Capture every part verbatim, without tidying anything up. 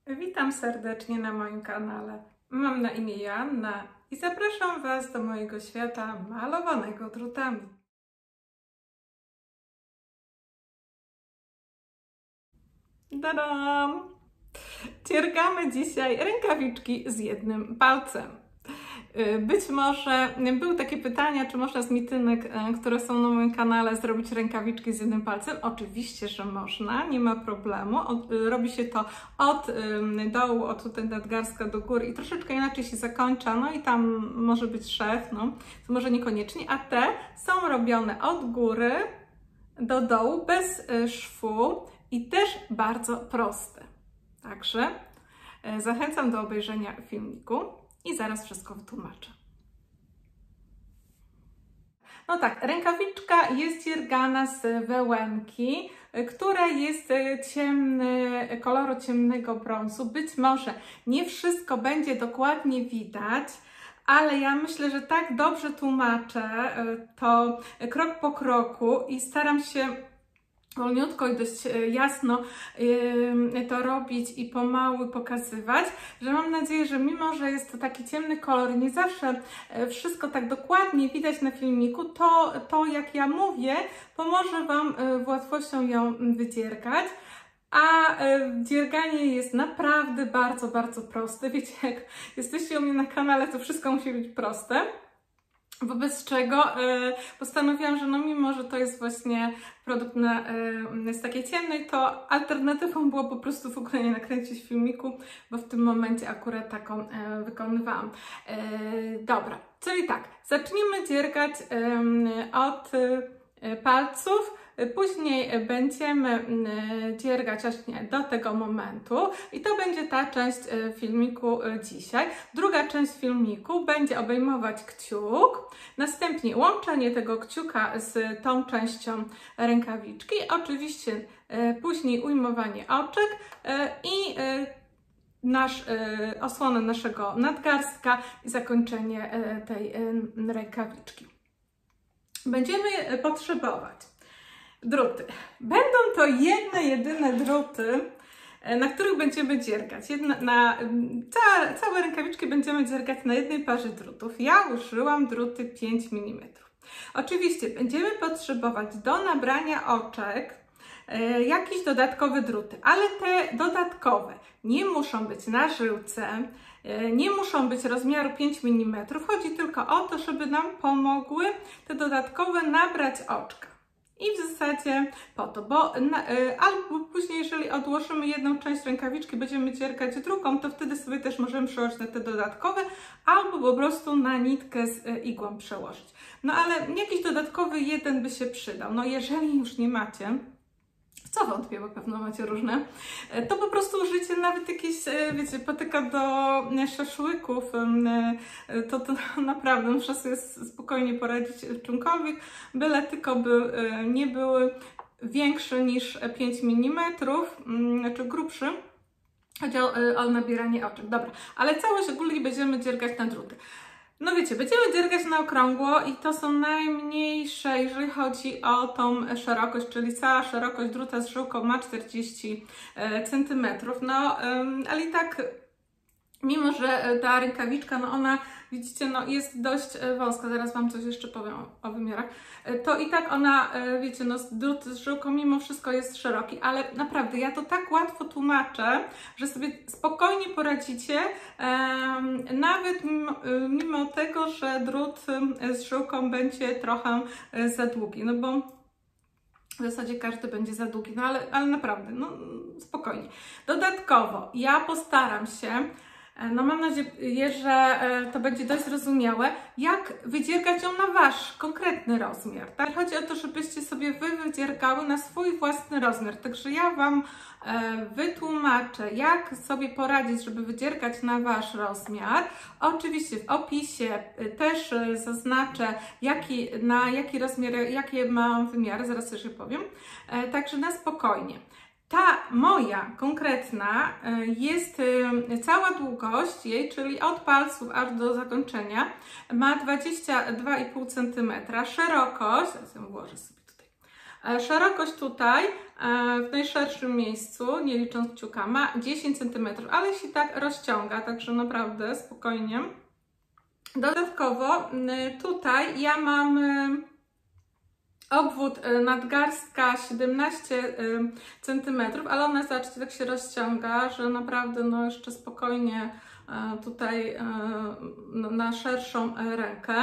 Witam serdecznie na moim kanale. Mam na imię Joanna i zapraszam Was do mojego świata malowanego drutami. Tadam! Dziergamy dzisiaj rękawiczki z jednym palcem. Być może były takie pytania, czy można z mitynek, które są na moim kanale, zrobić rękawiczki z jednym palcem. Oczywiście, że można, nie ma problemu. Robi się to od dołu, od tutaj nadgarstka do góry i troszeczkę inaczej się zakończa, no i tam może być szef, no to może niekoniecznie, a te są robione od góry do dołu, bez szwu i też bardzo proste. Także zachęcam do obejrzenia filmiku i zaraz wszystko wytłumaczę. No tak, rękawiczka jest dziergana z wełenki, która jest ciemny, koloru ciemnego brązu. Być może nie wszystko będzie dokładnie widać, ale ja myślę, że tak dobrze tłumaczę to krok po kroku i staram się wolniutko i dość jasno yy, to robić i pomału pokazywać, że mam nadzieję, że mimo, że jest to taki ciemny kolor, nie zawsze wszystko tak dokładnie widać na filmiku, to, to jak ja mówię, pomoże Wam w łatwością ją wydziergać. A dzierganie jest naprawdę bardzo, bardzo proste. Wiecie, jak jesteście u mnie na kanale, to wszystko musi być proste. Wobec czego y, postanowiłam, że no mimo, że to jest właśnie produkt na, y, jest takie ciemny, to alternatywą było po prostu w ogóle nie nakręcić filmiku, bo w tym momencie akurat taką y, wykonywałam. Y, dobra, czyli tak, zacznijmy dziergać y, od y, palców. Później będziemy dziergać aż nie do tego momentu i to będzie ta część filmiku dzisiaj. Druga część filmiku będzie obejmować kciuk, następnie łączenie tego kciuka z tą częścią rękawiczki, oczywiście później ujmowanie oczek i nasz, osłonę naszego nadgarstka i zakończenie tej rękawiczki. Będziemy potrzebować druty. Będą to jedne, jedyne druty, na których będziemy dziergać. Jedna, na, całe, całe rękawiczki będziemy dziergać na jednej parze drutów. Ja użyłam druty pięć milimetrów. Oczywiście będziemy potrzebować do nabrania oczek e, jakieś dodatkowe druty, ale te dodatkowe nie muszą być na żyłce, e, nie muszą być rozmiaru pięć milimetrów. Chodzi tylko o to, żeby nam pomogły te dodatkowe nabrać oczka. I w zasadzie po to, bo na, y, albo później, jeżeli odłożymy jedną część rękawiczki, będziemy dziergać drugą, to wtedy sobie też możemy przełożyć na te dodatkowe, albo po prostu na nitkę z y, igłą przełożyć. No ale jakiś dodatkowy jeden by się przydał. No jeżeli już nie macie, co wątpię, bo pewno macie różne, to po prostu użyjcie nawet jakieś, wiecie, patyka do szaszłyków, to, to naprawdę muszę sobie spokojnie poradzić w czymkolwiek, byle tylko by nie były większe niż pięć milimetrów, znaczy grubszy. Chodzi o, o nabieranie oczek. Dobra, ale całość ogólnie będziemy dziergać na druty. No wiecie, będziemy dziergać na okrągło i to są najmniejsze, jeżeli chodzi o tą szerokość, czyli cała szerokość druta z żyłką ma czterdzieści centymetrów. No, ale i tak, mimo że ta rękawiczka, no ona, widzicie, no jest dość wąska, zaraz Wam coś jeszcze powiem o wymiarach, to i tak ona, wiecie, no drut z żyłką mimo wszystko jest szeroki, ale naprawdę ja to tak łatwo tłumaczę, że sobie spokojnie poradzicie, nawet mimo, mimo tego, że drut z żyłką będzie trochę za długi, no bo w zasadzie każdy będzie za długi, no ale, ale naprawdę, no spokojnie. Dodatkowo ja postaram się, no mam nadzieję, że to będzie dość zrozumiałe, jak wydziergać ją na Wasz konkretny rozmiar. Tak? Chodzi o to, żebyście sobie Wy wydziergały na swój własny rozmiar. Także ja Wam wytłumaczę, jak sobie poradzić, żeby wydziergać na Wasz rozmiar. Oczywiście w opisie też zaznaczę, jaki, na jaki rozmiar, jakie mam wymiary, zaraz też je powiem. Także na spokojnie. Ta moja konkretna jest, cała długość jej, czyli od palców aż do zakończenia, ma dwadzieścia dwa i pół centymetra. Szerokość, teraz ją włożę sobie tutaj, Szerokość tutaj w najszerszym miejscu, nie licząc kciuka, ma dziesięć centymetrów, ale się tak rozciąga, także naprawdę spokojnie. Dodatkowo tutaj ja mam obwód nadgarstka siedemnaście centymetrów, ale ona, zobaczcie, tak się rozciąga, że naprawdę no jeszcze spokojnie tutaj na szerszą rękę.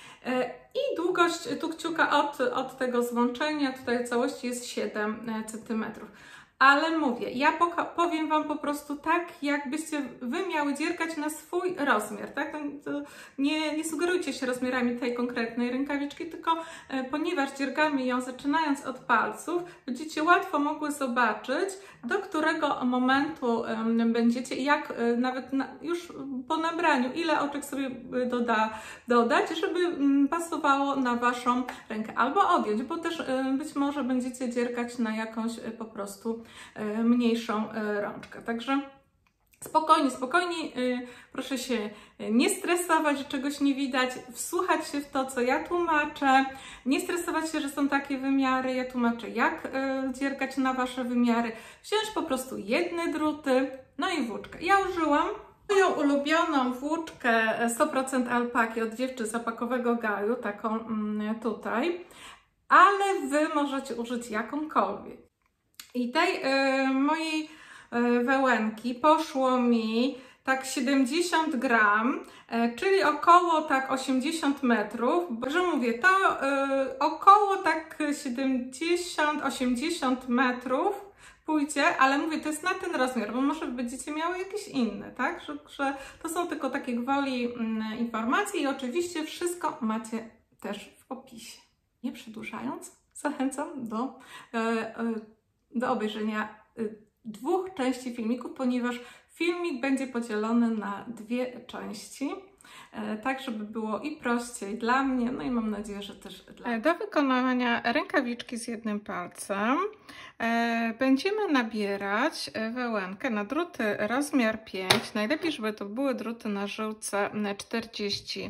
I długość tu kciuka od, od tego złączenia, tutaj całości jest siedem centymetrów. Ale mówię, ja powiem Wam po prostu tak, jakbyście Wy miały dziergać na swój rozmiar, tak? To, to nie, nie sugerujcie się rozmiarami tej konkretnej rękawiczki, tylko e, ponieważ dziergamy ją zaczynając od palców, będziecie łatwo mogły zobaczyć, do którego momentu e, będziecie, jak e, nawet na, już po nabraniu, ile oczek sobie doda, dodać, żeby m, pasowało na Waszą rękę, albo odjąć, bo też e, być może będziecie dziergać na jakąś e, po prostu mniejszą rączkę. Także spokojnie, spokojnie, proszę się nie stresować, że czegoś nie widać, wsłuchać się w to, co ja tłumaczę, nie stresować się, że są takie wymiary, ja tłumaczę, jak dziergać na Wasze wymiary, wziąć po prostu jedne druty, no i włóczkę. Ja użyłam moją ulubioną włóczkę sto procent alpaki od Dziewczy z Alpakowego Gaju, taką tutaj, ale Wy możecie użyć jakąkolwiek. I tej y, mojej y, wełenki poszło mi tak siedemdziesiąt gram, y, czyli około tak osiemdziesiąt metrów. Że mówię, to y, około tak siedemdziesiąt osiemdziesiąt metrów pójdzie, ale mówię, to jest na ten rozmiar, bo może będziecie miały jakieś inne, tak? Że, że to są tylko takie gwoli y, informacje i oczywiście wszystko macie też w opisie. Nie przedłużając, zachęcam do y, y, do obejrzenia dwóch części filmików, ponieważ filmik będzie podzielony na dwie części, tak żeby było i prościej dla mnie, no i mam nadzieję, że też dla mnie. Do wykonania rękawiczki z jednym palcem będziemy nabierać wełenkę na druty rozmiar pięć. Najlepiej, żeby to były druty na żyłce czterdzieści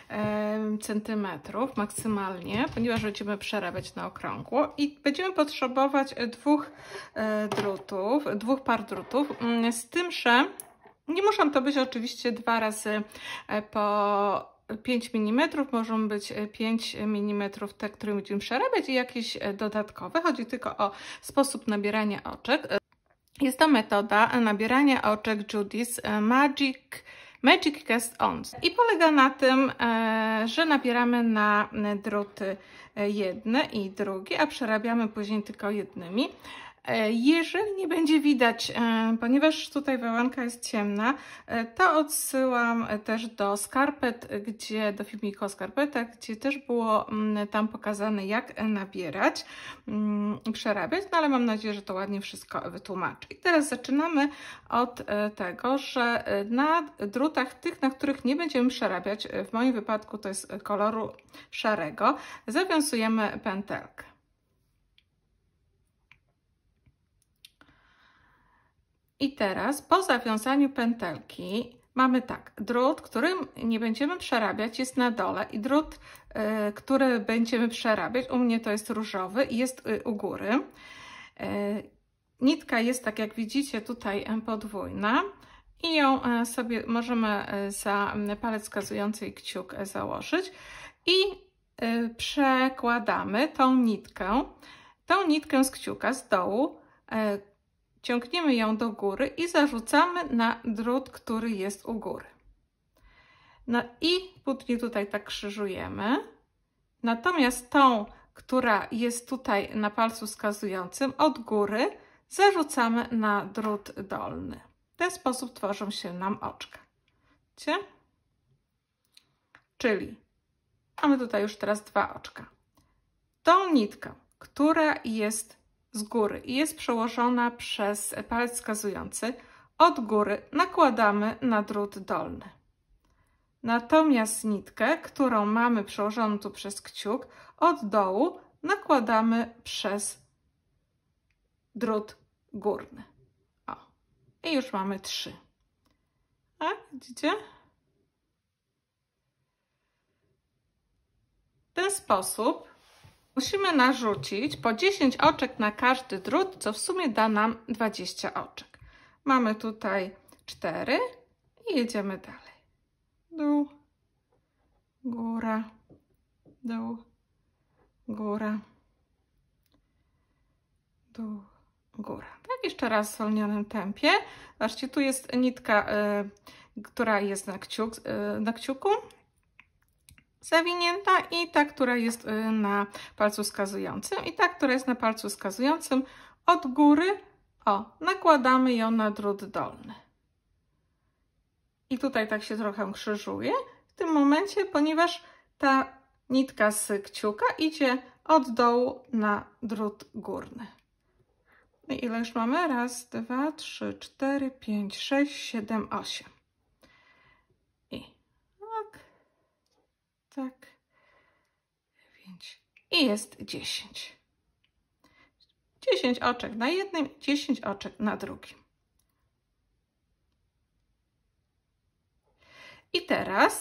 centymetrów maksymalnie, ponieważ będziemy przerabiać na okrągło i będziemy potrzebować dwóch drutów, dwóch par drutów, z tym, że nie muszą to być oczywiście dwa razy po pięć milimetrów, mogą być pięć milimetrów te, które będziemy przerabiać i jakieś dodatkowe. Chodzi tylko o sposób nabierania oczek. Jest to metoda nabierania oczek Judy's Magic, Magic Cast On. I polega na tym, że nabieramy na druty jedne i drugie, a przerabiamy później tylko jednymi. Jeżeli nie będzie widać, ponieważ tutaj wełenka jest ciemna, to odsyłam też do skarpet, gdzie, do filmiku o skarpetach, gdzie też było tam pokazane, jak nabierać i przerabiać, no ale mam nadzieję, że to ładnie wszystko wytłumaczy. I teraz zaczynamy od tego, że na drutach tych, na których nie będziemy przerabiać, w moim wypadku to jest koloru szarego, zawiązujemy pętelkę. I teraz po zawiązaniu pętelki mamy tak, drut, którym nie będziemy przerabiać, jest na dole i drut, y, który będziemy przerabiać, u mnie to jest różowy i jest y, u góry. Y, nitka jest, tak jak widzicie, tutaj podwójna i ją y, sobie możemy y, za palec wskazujący i kciuk y, założyć i y, przekładamy tą nitkę, tą nitkę z kciuka z dołu, y, ciągniemy ją do góry i zarzucamy na drut, który jest u góry. No i później tutaj tak krzyżujemy. Natomiast tą, która jest tutaj na palcu wskazującym od góry, zarzucamy na drut dolny. W ten sposób tworzą się nam oczka. Widzicie? Czyli mamy tutaj już teraz dwa oczka. Tą nitkę, która jest z góry i jest przełożona przez palec wskazujący, od góry nakładamy na drut dolny. Natomiast nitkę, którą mamy przełożoną tu przez kciuk, od dołu nakładamy przez drut górny. O. I już mamy trzy. A, widzicie? W ten sposób Musimy narzucić po dziesięć oczek na każdy drut, co w sumie da nam dwadzieścia oczek. Mamy tutaj cztery i jedziemy dalej. Dół, góra, dół, góra, dół, góra. Tak, jeszcze raz w zwolnionym tempie. Zobaczcie, tu jest nitka, y, która jest na, kciuk, y, na kciuku zawinięta i ta, która jest y, na palcu wskazującym. I ta, która jest na palcu wskazującym od góry, o, nakładamy ją na drut dolny. I tutaj tak się trochę krzyżuje w tym momencie, ponieważ ta nitka z kciuka idzie od dołu na drut górny. I ile już mamy? Raz, dwa, trzy, cztery, pięć, sześć, siedem, osiem. I tak, tak, dziewięć. I jest dziesięć. dziesięć oczek na jednym, dziesięć oczek na drugim. I teraz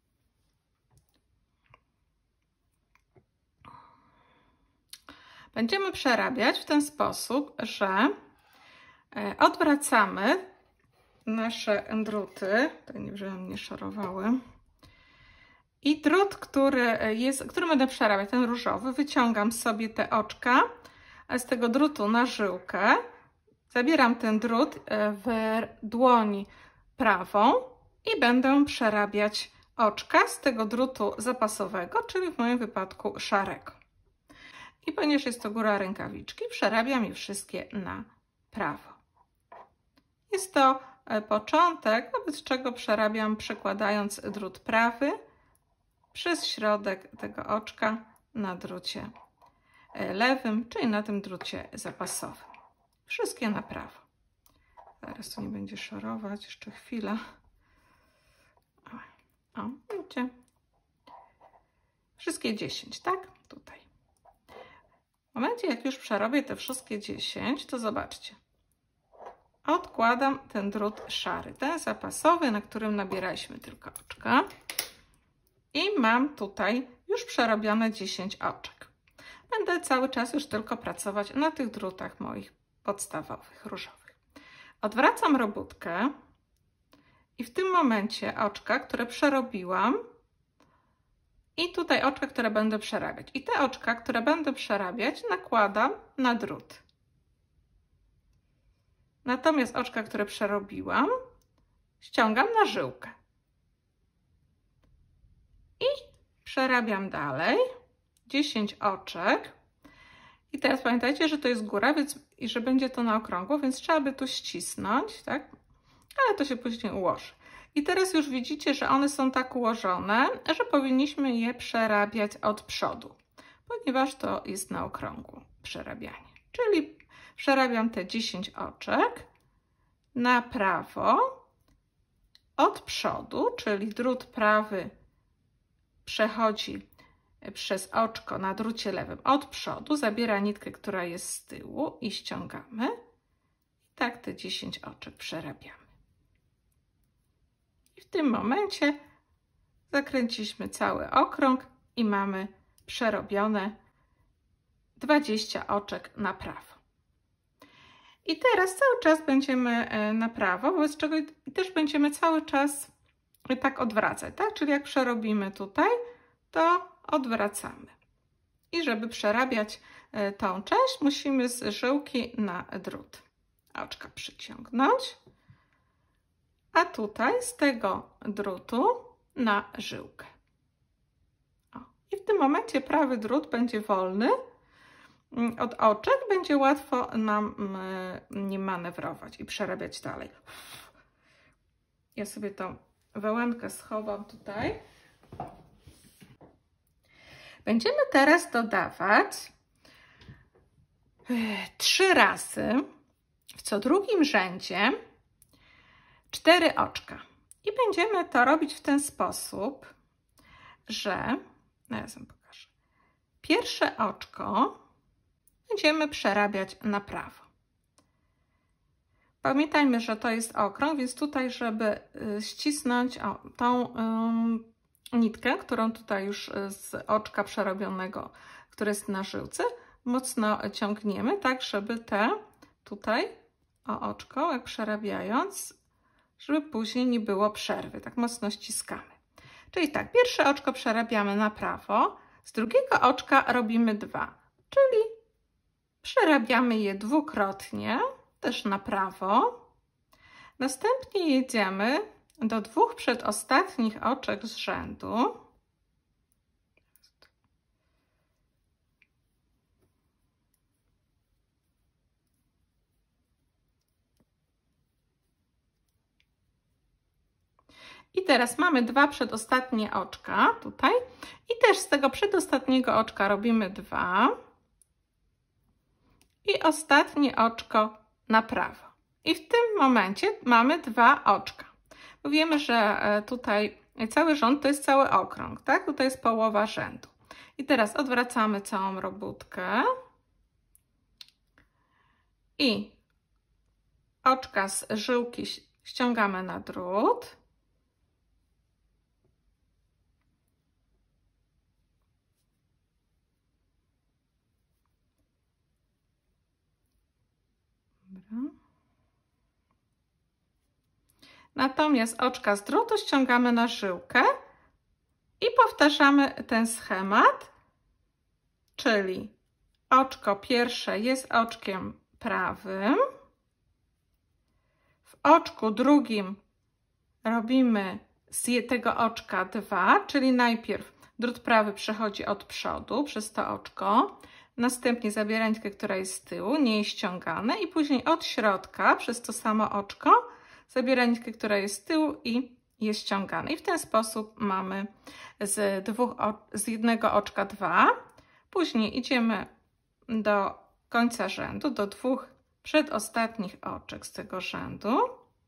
będziemy przerabiać w ten sposób, że odwracamy nasze druty, tak nie, żeby mnie szorowały, i drut, który jest, który będę przerabiać, ten różowy, wyciągam sobie te oczka z tego drutu na żyłkę, zabieram ten drut w dłoń prawą i będę przerabiać oczka z tego drutu zapasowego, czyli w moim wypadku szarego. I ponieważ jest to góra rękawiczki, przerabiam je wszystkie na prawo. Jest to początek, wobec czego przerabiam przekładając drut prawy przez środek tego oczka na drucie lewym, czyli na tym drucie zapasowym. Wszystkie na prawo. Zaraz to nie będzie szorować, jeszcze chwilę. O, widzicie? Wszystkie dziesięć, tak? Tutaj. W momencie, jak już przerobię te wszystkie dziesięć, to zobaczcie. Odkładam ten drut szary, ten zapasowy, na którym nabieraliśmy tylko oczka. I mam tutaj już przerobione dziesięć oczek. Będę cały czas już tylko pracować na tych drutach moich podstawowych, różowych. Odwracam robótkę i w tym momencie oczka, które przerobiłam, i tutaj oczka, które będę przerabiać. I te oczka, które będę przerabiać, nakładam na drut. Natomiast oczka, które przerobiłam, ściągam na żyłkę. I przerabiam dalej. dziesięć oczek. I teraz pamiętajcie, że to jest góra, więc i że będzie to na okrągło, więc trzeba by tu ścisnąć, tak? Ale to się później ułoży. I teraz już widzicie, że one są tak ułożone, że powinniśmy je przerabiać od przodu, ponieważ to jest na okrągło przerabianie. Czyli przerabiam te dziesięć oczek na prawo od przodu, czyli drut prawy przechodzi przez oczko na drucie lewym od przodu, zabiera nitkę, która jest z tyłu i ściągamy. I tak te dziesięć oczek przerabiamy. I w tym momencie zakręciliśmy cały okrąg i mamy przerobione dwadzieścia oczek na prawo. I teraz cały czas będziemy na prawo, wobec czego też będziemy cały czas tak odwracać, tak? Czyli jak przerobimy tutaj, to odwracamy. I żeby przerabiać tą część, musimy z żyłki na drut oczka przyciągnąć, a tutaj z tego drutu na żyłkę. O. I w tym momencie prawy drut będzie wolny od oczek, będzie łatwo nam nim manewrować i przerabiać dalej. Ja sobie tą wełenkę schowam tutaj. Będziemy teraz dodawać trzy razy w co drugim rzędzie cztery oczka. I będziemy to robić w ten sposób, że, no ja wam pokażę, pierwsze oczko będziemy przerabiać na prawo. Pamiętajmy, że to jest okrąg, więc tutaj, żeby ścisnąć o, tą um, nitkę, którą tutaj już z oczka przerobionego które jest na żyłce, mocno ciągniemy, tak żeby te tutaj o oczko, jak przerabiając, żeby później nie było przerwy, tak mocno ściskamy. Czyli tak, pierwsze oczko przerabiamy na prawo, z drugiego oczka robimy dwa, czyli przerabiamy je dwukrotnie, też na prawo. Następnie jedziemy do dwóch przedostatnich oczek z rzędu. I teraz mamy dwa przedostatnie oczka tutaj i też z tego przedostatniego oczka robimy dwa i ostatnie oczko na prawo. I w tym momencie mamy dwa oczka. Bo wiemy, że tutaj cały rząd to jest cały okrąg, tak? Tutaj jest połowa rzędu. I teraz odwracamy całą robótkę i oczka z żyłki ściągamy na drut. Natomiast oczka z drutu ściągamy na żyłkę i powtarzamy ten schemat, czyli oczko pierwsze jest oczkiem prawym, w oczku drugim robimy z tego oczka dwa, czyli najpierw drut prawy przechodzi od przodu przez to oczko, następnie zabiera nitkę, która jest z tyłu, nie jest ściągane i później od środka przez to samo oczko zabiera nitkę, która jest z tyłu i jest ściągana. I w ten sposób mamy z, dwóch, z jednego oczka dwa. Później idziemy do końca rzędu, do dwóch przedostatnich oczek z tego rzędu.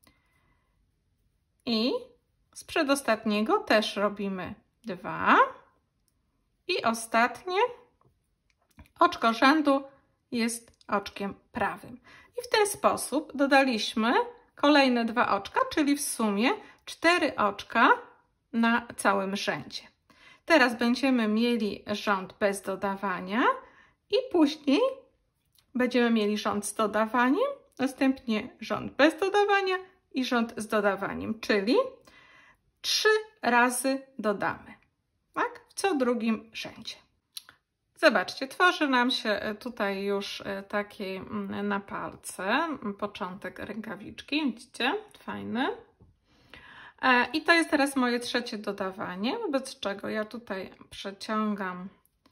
I z przedostatniego też robimy dwa. I ostatnie oczko rzędu jest oczkiem prawym. I w ten sposób dodaliśmy kolejne dwa oczka, czyli w sumie cztery oczka na całym rzędzie. Teraz będziemy mieli rząd bez dodawania i później będziemy mieli rząd z dodawaniem, następnie rząd bez dodawania i rząd z dodawaniem, czyli trzy razy dodamy, tak? W co drugim rzędzie. Zobaczcie, tworzy nam się tutaj już taki na palce początek rękawiczki, widzicie? Fajny. I to jest teraz moje trzecie dodawanie, wobec czego ja tutaj przeciągam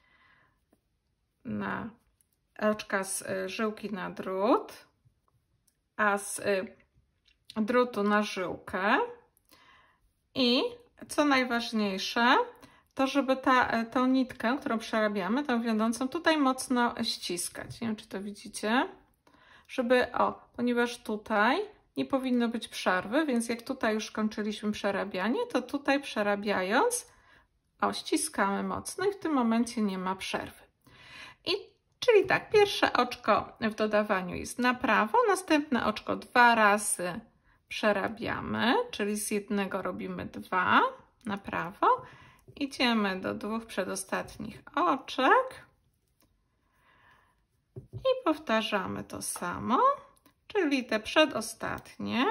na oczka z żyłki na drut, a z drutu na żyłkę i co najważniejsze, to żeby ta, tą nitkę, którą przerabiamy, tą wiodącą, tutaj mocno ściskać. Nie wiem, czy to widzicie. Żeby, o, ponieważ tutaj nie powinno być przerwy, więc jak tutaj już kończyliśmy przerabianie, to tutaj przerabiając, o, ściskamy mocno i w tym momencie nie ma przerwy. I, czyli tak, pierwsze oczko w dodawaniu jest na prawo, następne oczko dwa razy przerabiamy, czyli z jednego robimy dwa na prawo. Idziemy do dwóch przedostatnich oczek i powtarzamy to samo, czyli te przedostatnie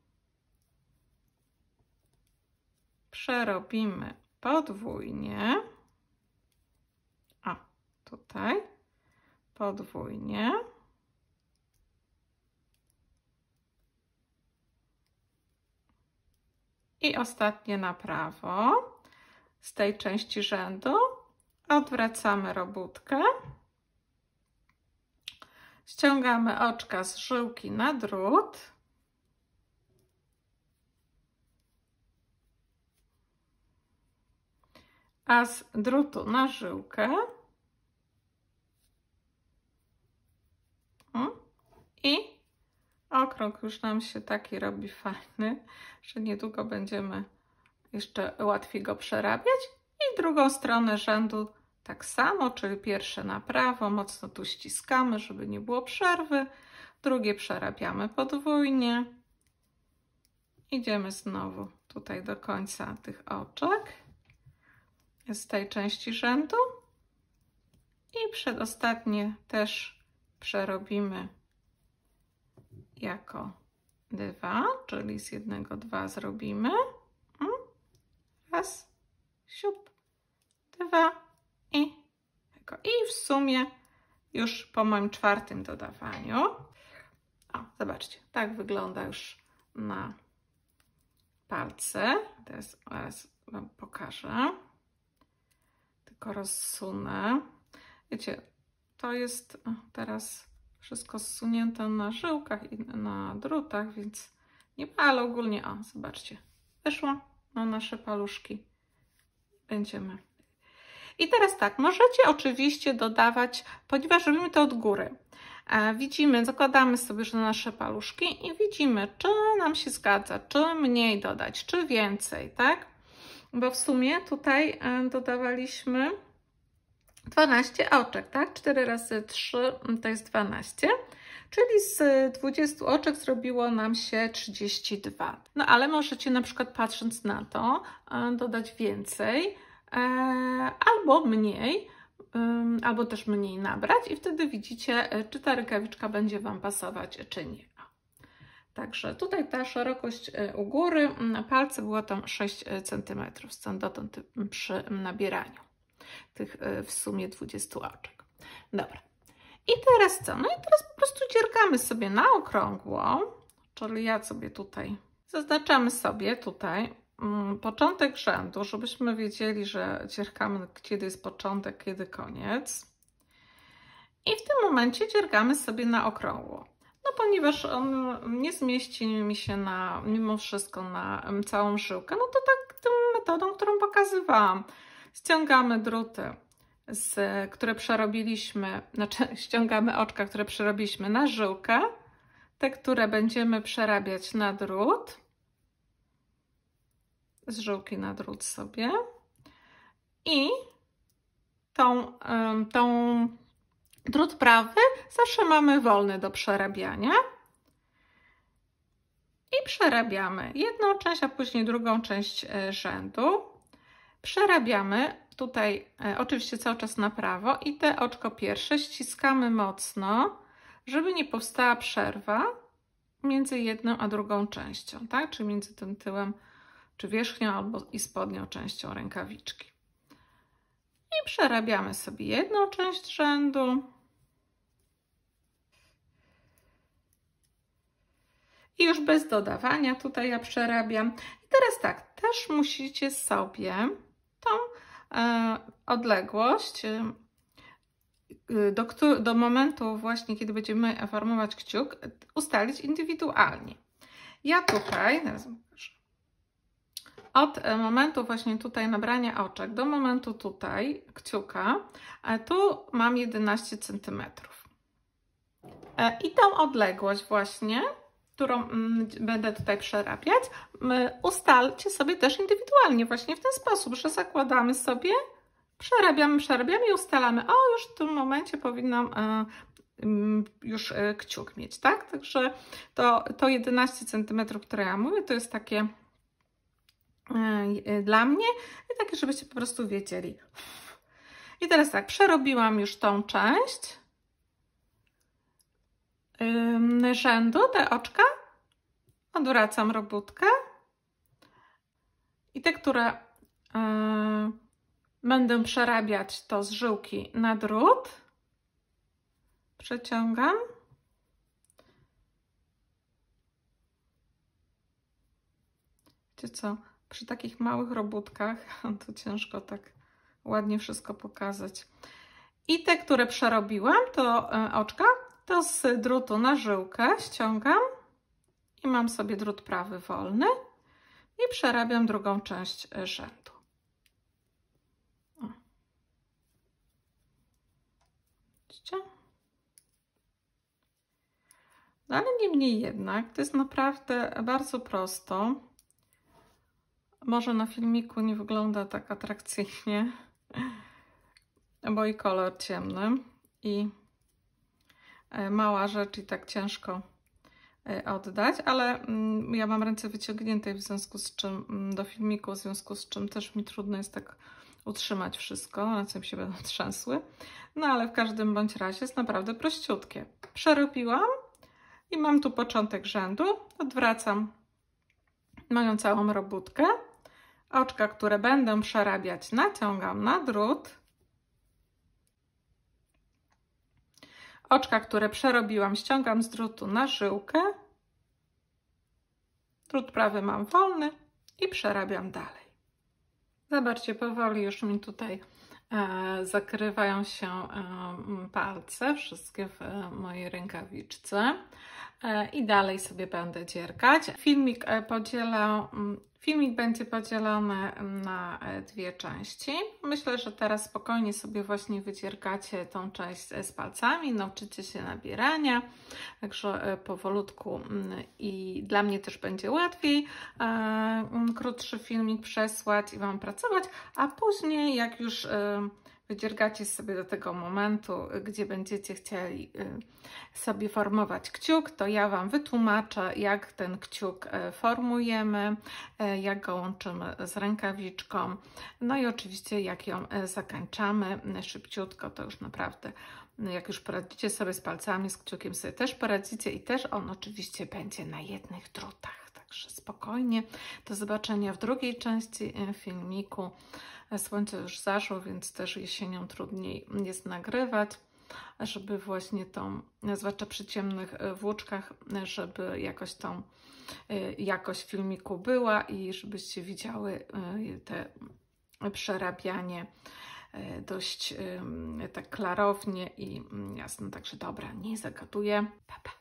przerobimy podwójnie, a tutaj podwójnie i ostatnie na prawo. Z tej części rzędu odwracamy robótkę, ściągamy oczka z żyłki na drut, a z drutu na żyłkę i okrąg już nam się taki robi fajny, że niedługo będziemy jeszcze łatwiej go przerabiać i drugą stronę rzędu tak samo, czyli pierwsze na prawo, mocno tu ściskamy, żeby nie było przerwy, drugie przerabiamy podwójnie, idziemy znowu tutaj do końca tych oczek z tej części rzędu I przedostatnie też przerobimy jako dwa, czyli z jednego dwa zrobimy. Raz, siup, dwa i, i w sumie już po moim czwartym dodawaniu. O, zobaczcie, tak wygląda już na palce. Teraz, teraz Wam pokażę. Tylko rozsunę. Wiecie, to jest teraz wszystko zsunięte na żyłkach i na drutach, więc nie ma, ale ogólnie, o, zobaczcie, wyszło na nasze paluszki. Będziemy. I teraz tak, możecie oczywiście dodawać, ponieważ robimy to od góry. Widzimy, zakładamy sobie już na nasze paluszki i widzimy, czy nam się zgadza, czy mniej dodać, czy więcej, tak? Bo w sumie tutaj dodawaliśmy dwanaście oczek, tak? cztery razy trzy to jest dwanaście, czyli z dwudziestu oczek zrobiło nam się trzydzieści dwa. No ale możecie na przykład, patrząc na to, dodać więcej albo mniej, albo też mniej nabrać i wtedy widzicie, czy ta rękawiczka będzie Wam pasować, czy nie. Także tutaj ta szerokość u góry na palce była tam sześć centymetrów, stąd dotąd przy nabieraniu tych w sumie dwudziestu oczek. Dobra. I teraz co? No i teraz po prostu dziergamy sobie na okrągło, czyli ja sobie tutaj zaznaczamy sobie tutaj mm, początek rzędu, żebyśmy wiedzieli, że dziergamy, kiedy jest początek, kiedy koniec. I w tym momencie dziergamy sobie na okrągło. No ponieważ on nie zmieści mi się na, mimo wszystko na całą żyłkę, no to tak tą metodą, którą pokazywałam. Ściągamy druty, z, które przerobiliśmy, znaczy ściągamy oczka, które przerobiliśmy na żyłkę, te, które będziemy przerabiać na drut, z żyłki na drut sobie i tą, tą drut prawy zawsze mamy wolny do przerabiania i przerabiamy jedną część, a później drugą część rzędu. Przerabiamy tutaj e, oczywiście cały czas na prawo i te oczko pierwsze ściskamy mocno, żeby nie powstała przerwa między jedną a drugą częścią, tak? Czyli między tym tyłem, czy wierzchnią albo i spodnią częścią rękawiczki. I przerabiamy sobie jedną część rzędu. I już bez dodawania tutaj ja przerabiam. I teraz tak, też musicie sobie tą e, odległość e, do, do momentu właśnie, kiedy będziemy formować kciuk, ustalić indywidualnie. Ja tutaj, teraz od momentu właśnie tutaj nabrania oczek do momentu tutaj kciuka, e, tu mam jedenaście centymetrów. E, I tą odległość właśnie, którą mm, będę tutaj przerabiać, my ustalcie sobie też indywidualnie właśnie w ten sposób, że zakładamy sobie, przerabiamy, przerabiamy i ustalamy, o już w tym momencie powinnam e, już e, kciuk mieć, tak? Także to, to jedenaście centymetrów, które ja mówię, to jest takie e, dla mnie i takie, żebyście po prostu wiedzieli. I teraz tak, przerobiłam już tą część rzędu, te oczka, odwracam robótkę i te, które y, będę przerabiać, to z żyłki na drut, przeciągam wiecie co, przy takich małych robótkach to ciężko tak ładnie wszystko pokazać. I te, które przerobiłam, to y, oczka, to z drutu na żyłkę ściągam i mam sobie drut prawy wolny i przerabiam drugą część rzędu. O. Widzicie? No ale niemniej jednak, to jest naprawdę bardzo prosto. Może na filmiku nie wygląda tak atrakcyjnie, bo i kolor ciemny i mała rzecz i tak ciężko oddać, ale ja mam ręce wyciągnięte w związku z czym do filmiku, w związku z czym też mi trudno jest tak utrzymać wszystko, one sobie się będą trzęsły. No ale w każdym bądź razie jest naprawdę prościutkie. Przerobiłam i mam tu początek rzędu. Odwracam moją całą robótkę. Oczka, które będę przerabiać, naciągam na drut. Oczka, które przerobiłam, ściągam z drutu na żyłkę. Drut prawy mam wolny i przerabiam dalej. Zobaczcie, powoli już mi tutaj e, zakrywają się e, palce, wszystkie w e, mojej rękawiczce. E, I dalej sobie będę dziergać. Filmik e, podzielę... Filmik będzie podzielony na dwie części. Myślę, że teraz spokojnie sobie właśnie wydziergacie tą część z palcami, nauczycie się nabierania, także powolutku i dla mnie też będzie łatwiej krótszy filmik przesłać i Wam pracować, a później jak już wydziergacie sobie do tego momentu, gdzie będziecie chcieli sobie formować kciuk, to ja Wam wytłumaczę, jak ten kciuk formujemy, jak go łączymy z rękawiczką, no i oczywiście jak ją zakończamy szybciutko, to już naprawdę, jak już poradzicie sobie z palcami, z kciukiem sobie też poradzicie i też on oczywiście będzie na jednych drutach, także spokojnie. Do zobaczenia w drugiej części filmiku. Słońce już zaszło, więc też jesienią trudniej jest nagrywać, żeby właśnie tą, zwłaszcza przy ciemnych włóczkach, żeby jakoś tą jakość filmiku była i żebyście widziały te przerabianie dość tak klarownie i jasno. Także dobra, nie zagaduję. Pa, pa.